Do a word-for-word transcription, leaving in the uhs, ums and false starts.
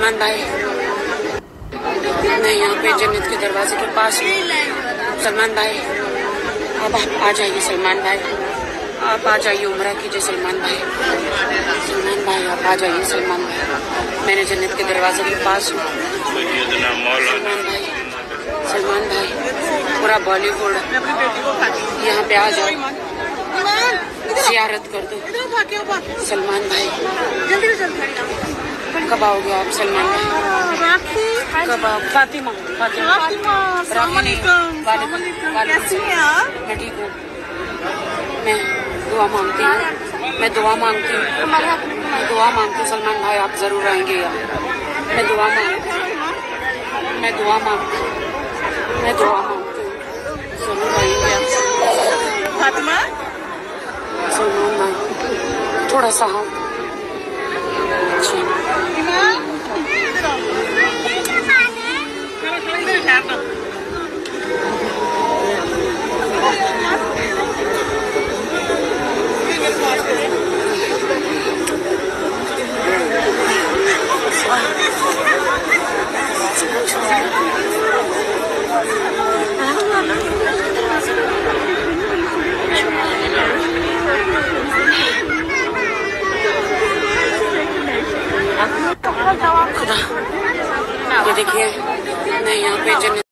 सलमान भाई, मैं यहाँ पे जन्नत के दरवाजे के पास हूँ। सलमान भाई, अब आप आ जाइए। सलमान भाई, आप आ जाइए, उम्रा कीजिए। सलमान भाई, सलमान भाई, आप आ जाइए। सलमान भाई, मैंने जन्नत के दरवाजे के पास हूँ। सलमान भाई, सलमान भाई, पूरा बॉलीवुड यहाँ पे आ जाओ, जियारत कर दो। सलमान भाई, कब आओगे आप? सलमान भाई, राखी, कब आओ? फातिमा, फातिमा, राखी नहीं, मैं ठीक हूँ। मैं दुआ मांगती हूँ, मैं दुआ मांगती हूँ, मैं दुआ मांगती हूँ। सलमान भाई, आप जरूर आएंगे यार। मैं दुआ मांगती हूँ, मैं दुआ मांगती हूँ, मैं दुआ मांगती हूँ, जरूर आएंगे आप। फातिमा, सलमान भाई, थोड़ा सा हाँ। खुदा, ये देखिए, मैं यहाँ पे जन्नत